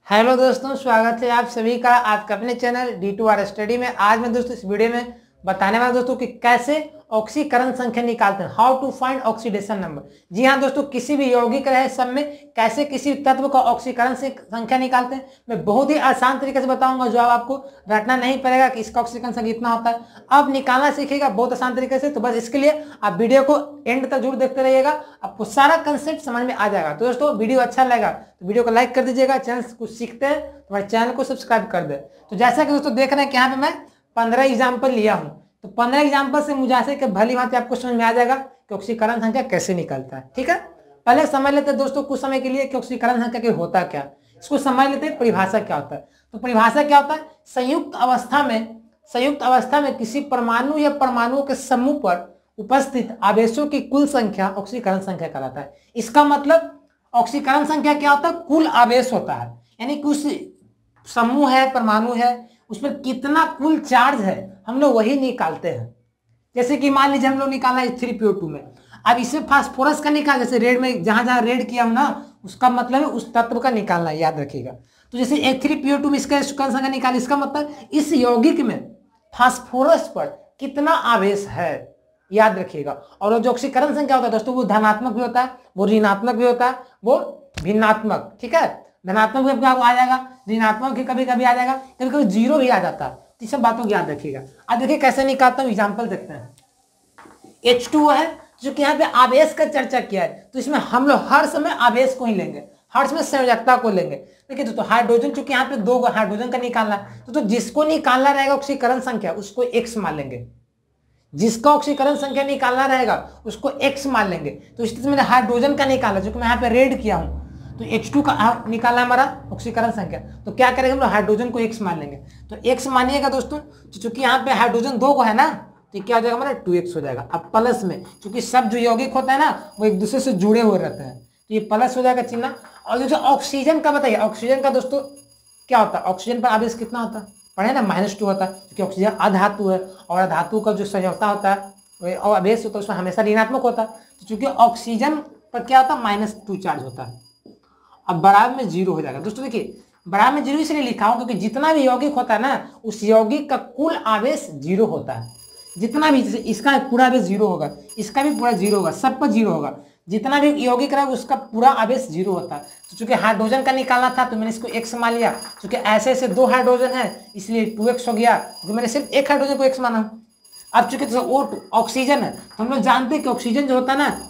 Hello दोस्तों, स्वागत है आप सभी का आपके अपने चैनल D2R स्टडी में। आज मैं दोस्तों इस वीडियो में बताने वाला दोस्तों कि कैसे ऑक्सीकरण संख्या निकालते हैं, how to find oxidation number. जी हाँ दोस्तों, किसी भी यौगिक रहे सब में कैसे किसी तत्व का ऑक्सीकरण से संख्या निकालते हैं, मैं बहुत ही आसान तरीके से बताऊंगा जो आपको रटना नहीं पड़ेगा कि इसका ऑक्सीकरण संख्या इतना होता है। अब निकालना सीखिएगा बहुत आसान तरीके से। तो बस इसके लिए आप वीडियो को एंड तक जरूर देखते रहिएगा, आपको सारा कंसेप्ट समझ में आ जाएगा। तो दोस्तों वीडियो अच्छा लगेगा तो वीडियो को लाइक कर दीजिएगा, चैनल से कुछ सीखते हैं तो हमारे चैनल को सब्सक्राइब कर दे। तो जैसा कि दोस्तों देख रहे हैं कि यहाँ पे मैं 15 एग्जाम्पल लिया हूँ, तो 15 एग्जाम्पल से मुझे कि भली भांति आपको समझ में आ जाएगा कि ऑक्सीकरण संख्या कैसे निकलता है। ठीक है, पहले समझ लेते हैं दोस्तों कुछ समय के लिए कि ऑक्सीकरण संख्या के होता क्या। इसको समझ लेते हैं परिभाषा क्या होता है। तो परिभाषा क्या होता है, संयुक्त अवस्था में किसी परमाणु या परमाणुओं के समूह पर उपस्थित आवेशों की कुल संख्या ऑक्सीकरण संख्या कहलाता है। इसका मतलब ऑक्सीकरण संख्या क्या होता है, कुल आवेश होता है, यानी कुछ समूह है, परमाणु है, उसमें कितना कुल चार्ज है हम लोग वही निकालते हैं। जैसे कि मान लीजिए हम लोग निकाला H3PO2 में, अब इसे फास्फोरस का निकाल, जैसे रेड में जहां जहां रेड किया हूं ना, उसका मतलब है उस तत्व का निकालना, याद रखिएगा। तो जैसे H3PO2 में इसका ऑक्सीकरण संख्या निकाल, इसका मतलब इस यौगिक में फास्फोरस पर कितना आवेश है, याद रखिएगा। और जो ऑक्सीकरण संख्या होता है दोस्तों वो धनात्मक भी होता है, वो ऋणात्मक भी होता है, वो भिन्नात्मक। ठीक है, धनात्मक भी आपको आ जाएगा, ऋणात्मक भी कभी कभी आ जाएगा, कभी कभी जीरो भी आ जाता है। तो सब बातों को याद रखिएगा। अब देखिए कैसे निकालता हूँ, एग्जाम्पल देखते हैं। H2O है जो कि यहाँ पे आवेश का चर्चा किया है, तो इसमें हम लोग हर समय आवेश को ही लेंगे, हर समय संयोजकता को लेंगे। देखिए दोस्तों हाइड्रोजन, चूंकि यहाँ पे 2 हाइड्रोजन का निकालना है, तो जिसको निकालना रहेगा ऑक्सीकरण संख्या उसको X मान लेंगे, जिसका ऑक्सीकरण संख्या निकालना रहेगा उसको X मान लेंगे। तो इस मैंने हाइड्रोजन का निकाला जो कि मैं यहाँ पे रेड किया हूँ, तो H2 का निकाला हमारा ऑक्सीकरण संख्या, तो क्या करेंगे हम लोग हाइड्रोजन को X मान लेंगे। तो X मानिएगा दोस्तों, तो चूंकि यहाँ पे हाइड्रोजन 2 को है ना, तो क्या हो जाएगा हमारा 2x हो जाएगा। अब प्लस में क्योंकि सब जो यौगिक होता है ना वो एक दूसरे से जुड़े हुए रहते हैं, तो ये प्लस हो जाएगा चिन्ह। और जो ऑक्सीजन का बताइए, ऑक्सीजन का दोस्तों क्या होता है, ऑक्सीजन पर आवेश कितना होता है, पढ़े ना, -2 होता है, क्योंकि ऑक्सीजन अधातु है और अधातु का जो संयोजकता होता है और आवेश होता है उसमें हमेशा ऋणात्मक होता है। तो चूंकि ऑक्सीजन पर क्या होता है -2 चार्ज होता है, अब बराबर में 0 हो जाएगा। दोस्तों देखिए बराबर में 0 इसलिए लिखा हूं क्योंकि जितना भी यौगिक होता है ना उस यौगिक का कुल आवेश 0 होता है। जितना भी, जैसे इसका पूरा आवेश 0 होगा, इसका भी पूरा 0 होगा, सब पर 0 होगा, जितना भी यौगिक रहेगा उसका पूरा आवेश 0 होता है। तो चूंकि हाइड्रोजन का निकालना था तो मैंने इसको X मान लिया, क्योंकि ऐसे ऐसे 2 हाइड्रोजन है इसलिए 2x हो गया, क्योंकि मैंने सिर्फ एक हाइड्रोजन को X माना। अब चूंकि O2 ऑक्सीजन है तो हम लोग जानते हैं कि ऑक्सीजन जो होता है ना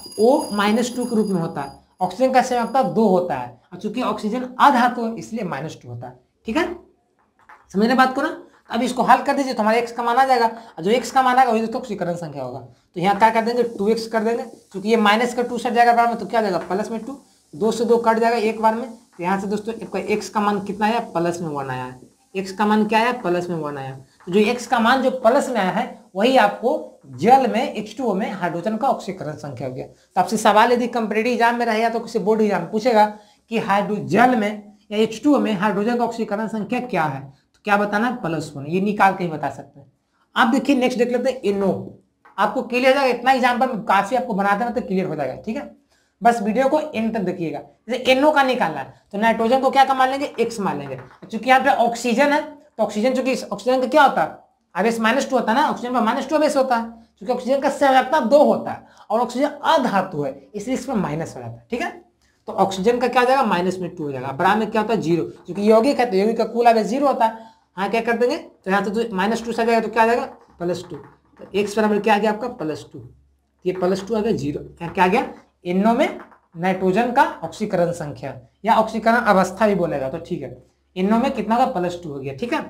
O-2 के रूप में होता है, ऑक्सीजन का संयोजकता 2 होता है, और चूंकि ऑक्सीजन अधातु है इसलिए -2 होता है। ठीक है, समझने बात को ना। अब इसको हल कर दीजिए तो हमारा X का मान आ जाएगा, और जो X का मान आएगा वही दोस्तों ऑक्सीकरण संख्या होगा। तो यहाँ क्या कर देंगे 2x कर देंगे, क्योंकि ये माइनस का 2 सट जाएगा बार में, तो क्या जाएगा प्लस में 2, 2 से 2 कट जाएगा एक बार में। तो यहाँ से दोस्तों X का मान कितना आया, प्लस में 1 आया है। X का मान क्या आया, प्लस में 1 आया। तो जो X का मान जो प्लस में आया है वही आपको जल में H2O में हाइड्रोजन का ऑक्सीकरण संख्या हो गया। तो आपसे सवाल यदि कंपैरेटिव एग्जाम में रहेगा तो किसी बोर्ड एग्जाम में पूछेगा कि जल में या H2O में हाइड्रोजन का ऑक्सीकरण संख्या क्या है, तो क्या बताना है, +1। ये निकाल के ही बता सकते हैं। अब देखिए नेक्स्ट देख लेते हैं NO। आपको क्लियर हो जाएगा, इतना एग्जाम्पल काफी आपको बनाते हैं तो क्लियर हो जाएगा। ठीक है, बस वीडियो को एंड तक देखिएगा। जैसे NO का निकालना है तो नाइट्रोजन को क्या मान लेंगे, X मान लेंगे। चूंकि यहाँ पे ऑक्सीजन है तो ऑक्सीजन, चूंकि ऑक्सीजन का क्या होता है आवेश -2 होता है ना, ऑक्सीजन पर -2 आवेश होता है, क्योंकि ऑक्सीजन का संयोजकता 2 होता है और ऑक्सीजन अधातु है इसलिए इसमें माइनस हो जाता है। ठीक है, तो ऑक्सीजन का क्या हो जाएगा -2 हो जाएगा, बराबर में क्या होता है 0, क्योंकि यौगिक है तो यौगिक का कुल आवेश 0 होता है। हाँ क्या कर देंगे, तो यहाँ तो -2 से आ जाएगा तो क्या आ जाएगा +2, तो X बराबर क्या आ गया आपका +2, ये +2 आ गया 0। क्या आ गया, NO में नाइट्रोजन का ऑक्सीकरण संख्या या ऑक्सीकरण अवस्था भी बोलेगा तो ठीक है, NO में कितना का +2 हो गया। ठीक है,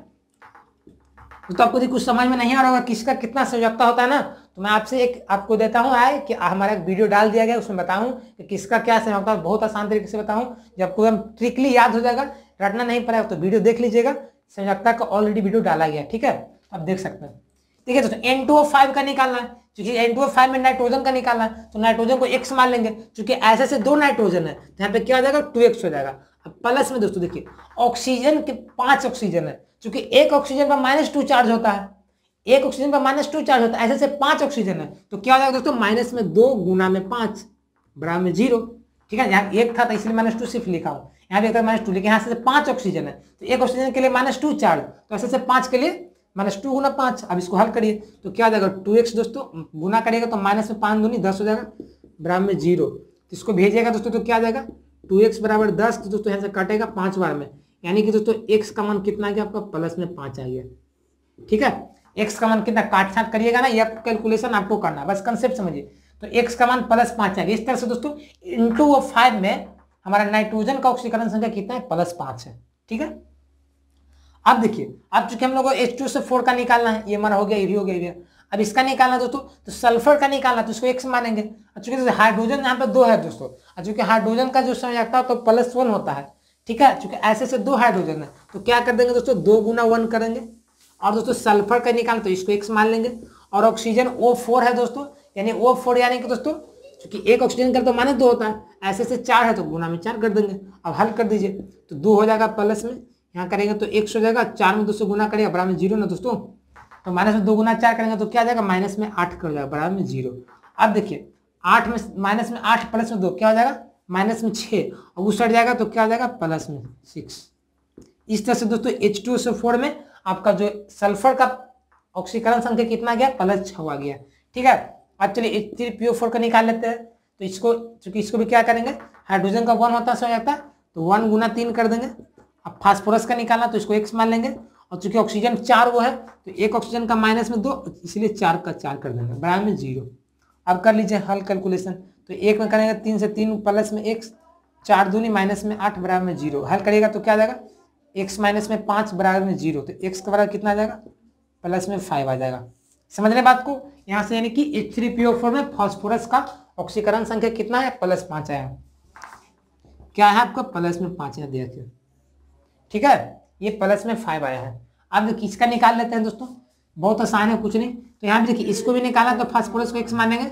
तो आपको कुछ समझ में नहीं आ रहा होगा किसका कितना संयोजकता होता है ना, तो मैं आपसे एक आपको देता हूँ आए कि हमारा एक वीडियो डाल दिया गया उसमें बताऊं कि किसका क्या संयोजकता, बहुत आसान तरीके से बताऊं जब आपको एकदम ट्रिकली याद हो जाएगा, रटना नहीं पड़ेगा। तो वीडियो देख लीजिएगा, संयोजकता का ऑलरेडी वीडियो डाला गया। ठीक है, आप देख सकते हैं। ठीक है, तो N2O5 का निकालना है, क्योंकि N2O5 में नाइट्रोजन का निकालना है तो नाइट्रोजन को X मान लेंगे, क्योंकि ऐसे से 2 नाइट्रोजन है तो यहाँ पे क्या हो जाएगा 2x हो जाएगा। अब प्लस में दोस्तों देखिए ऑक्सीजन के 5 ऑक्सीजन है, क्योंकि एक ऑक्सीजन पर -2 चार्ज होता है, एक ऑक्सीजन पर -2 चार्ज होता है, ऐसे से 5 ऑक्सीजन है तो क्या हो जाएगा दोस्तों -2 गुना में 5 बराबर में 0। ठीक है, यहाँ 1 था तो इसलिए -2 सिर्फ लिखा हूँ, यहाँ पे -2, लेकिन यहाँ से 5 ऑक्सीजन है तो एक ऑक्सीजन के लिए -2 चार्ज, तो ऐसे से 5 के लिए -2 गुना 5। अब इसको हल करिए तो क्या आ जाएगा 2x दोस्तों, गुना करिएगा तो माइनस में 5 दूनी 10 हो जाएगा, बराबर में 0। तो इसको भेजिएगा दोस्तों तो क्या आ जाएगा 2x बराबर 10, तो दोस्तों यहाँ से कटेगा 5 बार में, यानी कि दोस्तों x का मान कितना आ गया आपका प्लस में 5 आ गया। ठीक है, x का मान कितना काट छाट करिएगा ना, यह कैलकुलेशन आपको करना, बस कंसेप्ट समझिए। तो x का मान +5 आ गया। इस तरह से दोस्तों इंटू 5 में हमारा नाइट्रोजन का ऑक्सीकरण संख्या कितना है +5 है। ठीक है, अब देखिए, अब चूंकि हम लोग को H2SO4 का निकालना है, ये हमारा हो गया, ये भी हो गया, ये भी। अब इसका निकालना दोस्तों, तो सल्फर का निकालना तो इसको x मानेंगे। चूंकि हाइड्रोजन यहाँ पे 2 है दोस्तों, चूंकि हाइड्रोजन का जो संयोजकता है तो +1 होता है। ठीक है, चूंकि ऐसे से 2 हाइड्रोजन है तो क्या कर देंगे दोस्तों 2 गुना 1 करेंगे। और दोस्तों सल्फर का निकालना तो इसको x मान लेंगे। और ऑक्सीजन O4 है दोस्तों, यानी O4 यानी कि दोस्तों क्योंकि एक ऑक्सीजन का तो -2 होता है, ऐसे से 4 है तो गुना में 4 कर देंगे। अब हल कर दीजिए तो 2 हो जाएगा प्लस में, यहाँ करेंगे तो x हो जाएगा, 4 में 2 से गुना करेगा बराबर में 0 ना दोस्तों, तो माइनस में 2 गुना 4 करेंगे तो क्या आ जाएगा माइनस में 8 कर जाएगा बराबर में 0। अब देखिए 8 में माइनस में 8 प्लस में 2 क्या हो जाएगा माइनस में 6, और उस साइड जाएगा तो क्या हो जाएगा प्लस में 6। इस तरह से दोस्तों H2SO4 में आपका जो सल्फर का ऑक्सीकरण संख्या कितना गया +6 आ गया। ठीक है, अब चलिए H3PO4 का निकाल लेते हैं। तो इसको चूंकि इसको भी क्या करेंगे, हाइड्रोजन का 1 होता है, सो जाता है तो 1 गुना 3 कर देंगे। अब फास्फोरस का निकालना तो इसको x मान लेंगे, और चूंकि ऑक्सीजन 4 वो है तो एक ऑक्सीजन का -2, इसलिए 4 का 4 कर देंगे बराबर में 0। अब कर लीजिए हल कैलकुलेशन, तो 1 में करेंगे 3 से 3 प्लस में x, 4 दूनी माइनस में 8 बराबर में 0। हल करिएगा तो क्या आ जाएगा x माइनस में 5 बराबर में 0, तो x का बराबर कितना आ जाएगा प्लस में 5 आ जाएगा। समझ रहे बात को यहाँ से, यानी कि H3PO4 में फास्फोरस का ऑक्सीकरण संख्या कितना है +5 आया, क्या है आपका प्लस में 5 है देखिए। ठीक है, ये प्लस में 5 आया है। अब किसका निकाल लेते हैं दोस्तों, बहुत आसान है, कुछ नहीं। तो यहाँ पे देखिए इसको भी निकाला तो फास्फोरस को x मानेंगे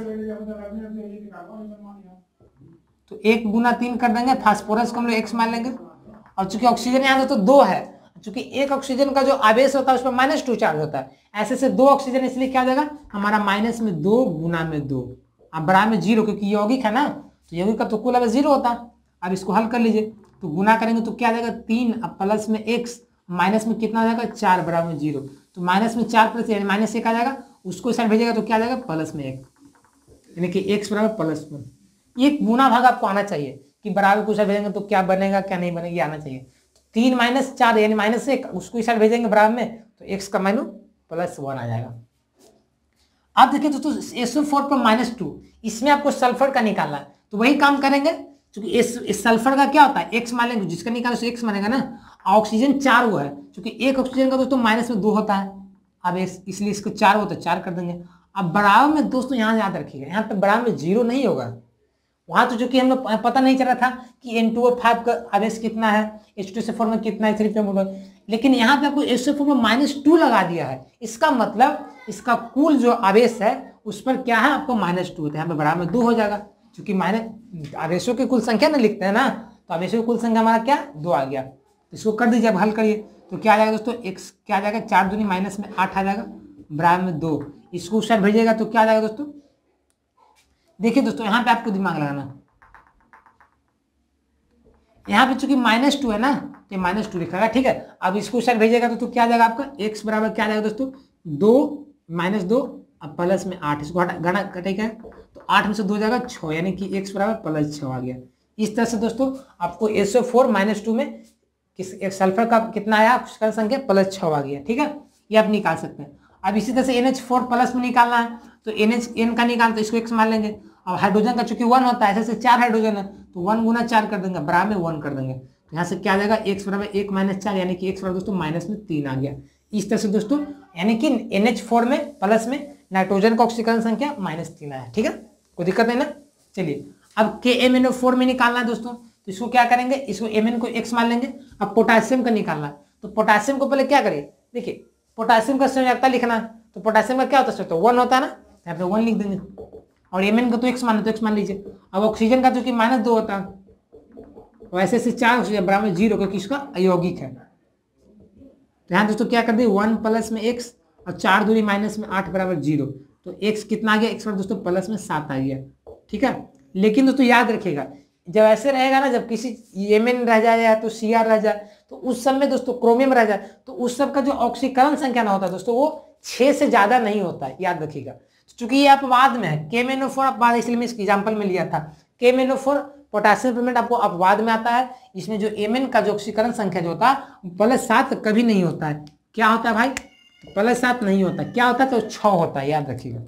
तो 1 गुना 3 कर देंगे, फास्फोरस को हम लोग x मान लेंगे। और चूंकि ऑक्सीजन यहाँ दोस्तों 2 है, चूंकि एक ऑक्सीजन का जो आवेश होता है उस पर -2 चार्ज होता है, ऐसे से 2 ऑक्सीजन, इसलिए क्या हो जाएगा हमारा -2 गुना में 2 अब बराबर में 0, क्योंकि यौगिक है ना, तो यौगिक का तो कुल आवेश 0 होता है। अब इसको हल कर लीजिए तो गुना करेंगे तो क्या आ जाएगा 3, अब प्लस में x, माइनस में कितना आ जाएगा 4 बराबर में 0, तो माइनस में 4 प्लस यानी -1 आ जाएगा, उसको इस साइड भेजेगा तो क्या आ जाएगा प्लस में 1, यानी कि x बराबर +1। ये गुना भाग आपको आना चाहिए कि बराबर को साइड भेजेंगे तो क्या बनेगा क्या नहीं बनेगा, आना चाहिए। 3 - 4 यानी -1, उसको इस साइड भेजेंगे बराबर में तो x का माइनस +1 आ जाएगा। अब देखिए दोस्तों SO4 पर -2, इसमें आपको सल्फर का निकालना है, तो वही काम करेंगे। क्योंकि इस सल्फर का क्या होता है x मान लेंगे, जिसका निकाले तो x मानेगा ना, ऑक्सीजन 4 वो है, क्योंकि एक ऑक्सीजन का दोस्तों -2 होता है, अब इसलिए इसको 4 हो तो 4 कर देंगे। अब बराबर में दोस्तों यहाँ याद रखिएगा, यहाँ पे बराबर में 0 नहीं होगा, वहां तो चूंकि हम लोग पता नहीं चल रहा था कि N2O5 का आवेश कितना है, H2SO4 में कितना है, H3PO4, लेकिन यहाँ पे आपको SO4 में -2 लगा दिया है। इसका मतलब इसका कुल जो आवेश है उस पर क्या है आपको -2 होता है, यहाँ पे बराबर में 2 हो जाएगा, क्योंकि आवेशों की कुल संख्या ना लिखते हैं ना, तो आवेशों की कुल संख्या हमारा क्या 2 आ गया। तो इसको कर दीजिए, अब हल करिए तो क्या आ जाएगा दोस्तों x क्या आ जाएगा 4 दूनी माइनस में 8 आ जाएगा बराबर में 2, इसको उस साइड भेजिएगा तो क्या आ जाएगा दोस्तों। देखिए दोस्तों यहाँ पे आपको दिमाग लगाना, यहाँ पे चूंकि -2 है ना, ये -2 लिखा है। ठीक है, अब इसको साइड भेजिएगा तो क्या आ जाएगा आपका x बराबर क्या आ जाएगा दोस्तों 2 - 2 अब प्लस में 8, इसको घटा कटेगा तो 8 में से 2 जाएगा 6, यानी कि x बराबर +6 आ गया। इस तरह से दोस्तों आपको SO4 -2 में एक सल्फर का कितना आया उसका संख्या +6 आ गया। ठीक है, ये आप निकाल सकते हैं। अब इसी तरह से NH4 प्लस में निकालना है, तो N का निकाल तो इसको x मान लेंगे। अब हाइड्रोजन का चूंकि 1 होता है, ऐसे से 4 हाइड्रोजन है तो 1 गुना 4 कर देंगे बराबर में 1 कर देंगे, तो यहाँ से क्या आ जाएगा x बराबर 1 - 4, यानी कि x बराबर दोस्तों -3 आ गया। इस तरह से दोस्तों यानी कि NH4 में प्लस में नाइट्रोजन का ऑक्सीकरण संख्या -3 आया। ठीक है, कोई दिक्कत नहीं ना। चलिए अब KMnO4 में निकालना है दोस्तों, तो इसको क्या करेंगे, इसको Mn को x मान लेंगे। अब पोटासियम का निकालना है, तो पोटासियम को पहले क्या करिए, देखिए पोटासियम का संयोजकता लिखना है, तो पोटासियम का क्या होता है 1 होता है ना, यहाँ पे 1 लिख देंगे, और Mn का तो x माना तो x मान लीजिए। अब ऑक्सीजन का जो कि -2 होता है, वैसे से 4 ऑक्सीजन बराबर 0, क्योंकि इसका अयौगिक है। तो यहाँ दोस्तों क्या कर दिए 1 प्लस में x और 4 दूनी माइनस में 8 बराबर 0, तो x कितना आ गया, x पर दोस्तों प्लस में 7 आ गया। ठीक है, लेकिन दोस्तों याद रखिएगा जब ऐसे रहेगा ना, जब किसी एमएन रह जाए या तो सीआर रह जाए, तो उस समय दोस्तों क्रोमियम रह जाए, तो उस सब का जो ऑक्सीकरण संख्या ना होता है दोस्तों वो 6 से ज्यादा नहीं होता है, याद रखिएगा। चूंकि ये अपवाद में है, KMnO4 अपवाद, इसलिए मैं इसके एग्जाम्पल में लिया था। KMnO4 पोटेशियम परमेंट आपको अपवाद में आता है। इसमें जो एमएन का जो ऑक्सीकरण संख्या जो होता है +7 कभी नहीं होता है। क्या होता है भाई? +7 नहीं होता। क्या होता है? तो 6 होता है, याद रखिएगा,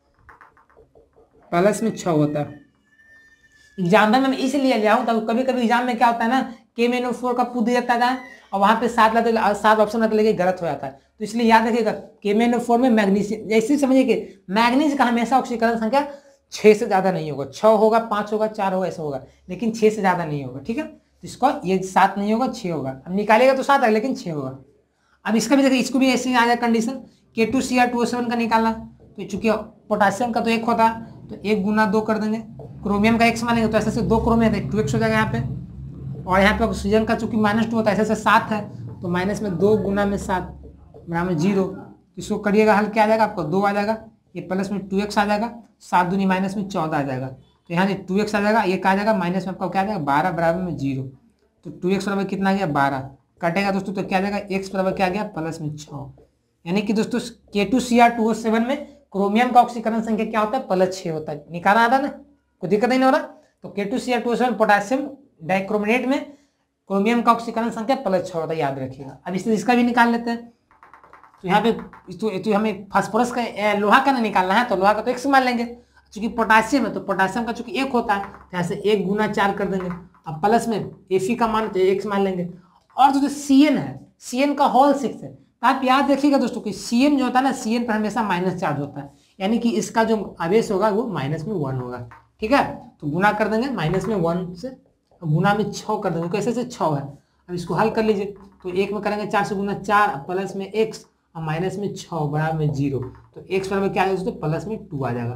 प्लस में 6 होता है। एग्जाम्पल में इसलिए लिया हूं, तब कभी कभी एग्जाम में क्या होता है ना, KMnO4 का पूछ दिया जाता है और वहां पे 7 ऑप्शन आता है, गलत हो जाता है। तो इसलिए याद रखिएगा KMnO4 में मैग्नीशियम, जैसे समझिए कि मैग्नीज का हमेशा ऑक्सीकरण संख्या 6 से ज्यादा नहीं होगा। 6 होगा, 5 होगा, 4 होगा, ऐसा होगा, लेकिन 6 से ज्यादा नहीं होगा। ठीक है, तो इसको ये 7 नहीं होगा, 6 होगा। अब निकालेगा तो 7 आएगा, लेकिन 6 होगा। अब इसका भी देखिए, इसको भी ऐसे आ जाए कंडीशन, K2Cr2O7 का निकालना। तो चूंकि पोटासियम का तो 1 होता है, तो 1 गुना 2 कर देंगे। क्रोमियम का x मानेंगे तो ऐसे से 2 क्रोमियम 2x हो जाएगा यहाँ पे। और यहाँ पे ऑक्सीजन का चूंकि -2 होता है, ऐसे से 7 है, तो माइनस में 2 गुना में 7 बराबर 0। तो इसको करिएगा हल, क्या आ जाएगा आपको? 2 आ जाएगा। ये प्लस में 2x आ जाएगा, 7 दूनी माइनस में 14 आ जाएगा। तो यहाँ से 2x आ जाएगा, ये क्या आ जाएगा? माइनस में आपका क्या आ जाएगा? 12 बराबर में 0। तो 2x बराबर कितना आ गया? 12 कटेगा दोस्तों, तो क्या आ जाएगा? x बराबर क्या आ गया? प्लस में 6। यानी कि दोस्तों K2Cr2O7 में क्रोमियम का ऑक्सीकरण संख्या क्या होता है? +6 होता है। निकालना आता ना, कोई दिक्कत नहीं हो रहा। तो K2Cr2O7 पोटेशियम डाइक्रोमेनेट में क्रोमियम का ऑक्सीकरण संख्या +6 होता है, याद रखिएगा। अब इसका भी निकाल लेते हैं। तो यहाँ पे तो हमें फास्फोरस का, लोहा का ना निकालना है, तो लोहा का तो x मान लेंगे। चूंकि पोटासियम है, तो पोटासियम का चूंकि 1 होता है, तो यहाँ से 1 गुना 4 कर देंगे। अब प्लस में Fe का मान तो x मान लेंगे। और जो Cn है, Cn का होल 6 है। तो आप याद रखिएगा दोस्तों कि Cn जो होता है ना, Cn पर हमेशा माइनस चार्ज होता है, यानी कि इसका जो आवेश होगा वो -1 होगा। ठीक है, तो गुना कर देंगे -1 से, गुना में 6 कर देंगे, कैसे से 6 है। अब इसको हल कर लीजिए, तो 1 में करेंगे 4 से गुना 4, प्लस में x और माइनस में 6 बराबर में 0। तो x बराबर क्या है दोस्तों? प्लस में 2 आ जाएगा।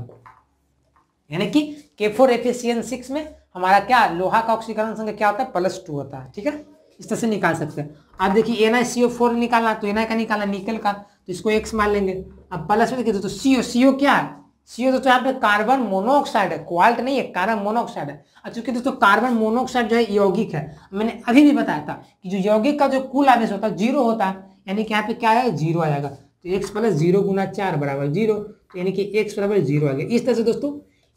यानी कि K4FeCN6 में हमारा क्या, लोहा का ऑक्सीकरण संख्या क्या होता है? +2 होता है। ठीक है, इस तरह से निकाल सकते हैं। आप देखिए NiCO4 निकालना, तो Na का निकालना, निकल का, तो इसको x मान लेंगे। अब प्लस में देखिए दोस्तों CO क्या है? CO दोस्तों यहाँ पे कार्बन मोनोऑक्साइड है, क्वाल्ट नहीं है, कार्बन मोनोऑक्साइड है। और चूंकि दोस्तों कार्बन मोनोऑक्साइड जो है यौगिक है, मैंने अभी भी बताया था कि जो यौगिक का जो कुल आवेश होता है 0 होता है, यानी कि यहाँ पे क्या है? 0 आ जाएगा। तो x + 0 गुना 4 बराबर 0, तो यानी कि x बराबर 0 आ गया। इस तरह से दोस्तों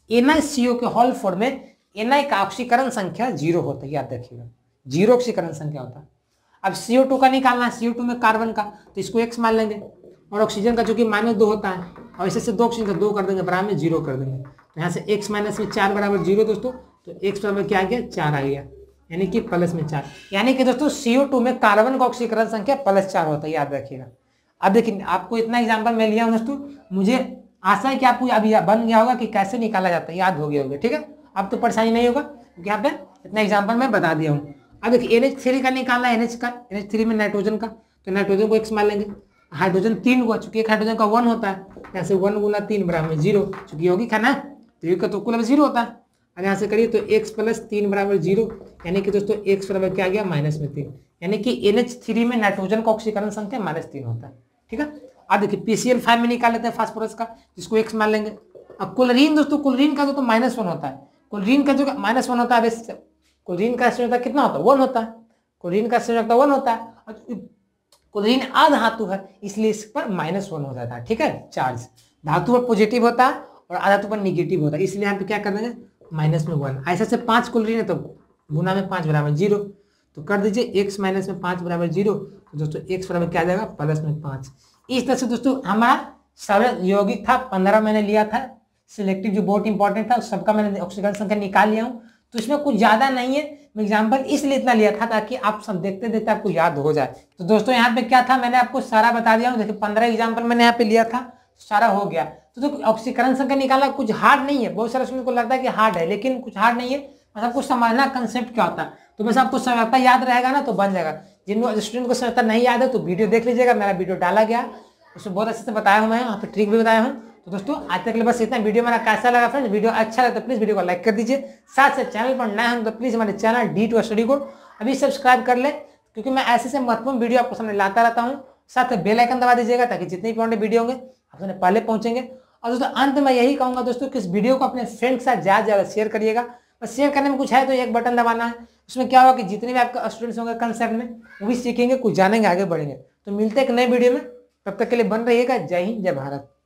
NiCO के होल फॉर्म में Na का ऑक्सीकरण संख्या 0 होता है, याद रखिएगा, 0 ऑक्सीकरण संख्या होता है। अब CO2 का निकालना है, CO2 में कार्बन का, तो इसको x मान लेंगे। और ऑक्सीजन का जो कि -2 होता है, और इसे से 2 ऑक्सीजन का 2 कर देंगे, बराबर में 0 कर देंगे। तो यहाँ से x माइनस में 4 बराबर 0 दोस्तों, तो x बराबर क्या आ गया? 4 आ गया, यानी कि प्लस में 4। यानी कि दोस्तों CO2 में कार्बन का ऑक्सीकरण संख्या +4 होता है, याद रखिएगा। अब देखिए, आपको इतना एग्जाम्पल मैं लिया हूँ दोस्तों, मुझे आशा है कि आपको अभी बन गया होगा कि कैसे निकाला जाता है, याद हो गया होगा। ठीक है, अब तो परेशानी नहीं होगा, क्योंकि यहाँ पे इतना एग्जाम्पल मैं बता दिया हूँ। अब देखिए NH3 का निकालना है, NH का, NH3 में नाइट्रोजन का, तो नाइट्रोजन को x मान लेंगे। हाइड्रोजन 3 हुआ, चूंकि एक हाइड्रोजन का 1 होता है, यहाँ से 1 गुना 3 बराबर 0, चूंकि यौगिक है ना, तो यौगिक का तो कुल 0 होता है। और यहाँ से करिए तो x + 3 बराबर 0, यानी कि दोस्तों x बराबर क्या आ गया? -3, यानी कि NH3 में नाइट्रोजन का ऑक्सीकरण संख्या -3 होता है। ठीक है, अब देखिए PCl5 में निकाल लेते हैं फास्फोरस का, जिसको x मान लेंगे। अब क्लोरीन दोस्तों, क्लोरीन का तो -1 होता है, क्लोरीन का जो -1 होता है, क्लोरीन का संयोजकता कितना होता है? 1 होता है, क्लोरीन का संयोजकता 1 होता है। और क्लोरीन अधातु है, इसलिए इस पर -1 हो जाता है। ठीक है, चार्ज धातु पर पॉजिटिव होता है और अधातु पर निगेटिव होता है, इसलिए यहाँ पे क्या कर देंगे? -1। ऐसे से 5 क्लोरीन है, तो गुना में 5 बराबर 0, तो कर दीजिए x माइनस में 5 बराबर 0, तो दोस्तों x बराबर क्या आ जाएगा? प्लस में 5। इस तरह से दोस्तों हमारा सरल यौगिक था, 15 मैंने लिया था, सिलेक्टिव जो बहुत इंपॉर्टेंट था, सबका मैंने ऑक्सीकरण संख्या निकाल लिया हूँ। तो इसमें कुछ ज्यादा नहीं है, मैं एग्जाम्पल इसलिए इतना लिया था ताकि आप सब देखते देखते आपको याद हो जाए। तो दोस्तों यहाँ पे क्या था, मैंने आपको सारा बता दिया हूँ। देखिए 15 एग्जाम्पल मैंने यहाँ पे लिया था, सारा हो गया। तो ऑक्सीकरण संख्या निकालना कुछ हार्ड नहीं है, बहुत सारे स्टूडेंट को लगता है कि हार्ड है, लेकिन कुछ हार्ड नहीं है, बस आपको समझना कंसेप्ट क्या होता है। तो बस आपको समझता याद रहेगा ना तो बन जाएगा। जिन स्टूडेंट को समझता नहीं याद है तो वीडियो देख लीजिएगा, मेरा वीडियो डाला गया, उसमें बहुत अच्छे से बताया हूँ, मैं यहाँ पे ट्रिक भी बताया हूँ। तो दोस्तों आज तक के लिए बस इतना। वीडियो मेरा कैसा लगा फ्रेंड्स, वीडियो अच्छा लगा तो प्लीज वीडियो को लाइक कर दीजिए। साथ से चैनल पर नए हैं तो प्लीज हमारे चैनल D2 स्टडी को अभी सब्सक्राइब कर ले, क्योंकि मैं ऐसे से महत्वपूर्ण वीडियो आपको सामने लाता रहता हूँ। साथ में बेल आइकन दबा दीजिएगा ताकि जितने इंपॉर्टेंट वीडियो होंगे आप सामने पहले पहुंचेंगे। और दोस्तों अंत में यही कहूंगा दोस्तों कि इस वीडियो को अपने फ्रेंड के साथ ज्यादा से ज्यादा शेयर करिएगा, बस शेयर करने में कुछ है तो एक बटन दबाना है। उसमें क्या होगा कि जितने भी आपके स्टूडेंट्स होंगे कंसेप्ट में वो भी सीखेंगे, कुछ जानेंगे, आगे बढ़ेंगे। तो मिलते हैं एक नए वीडियो में, तब तक के लिए बन रहिएगा। जय हिंद, जय भारत।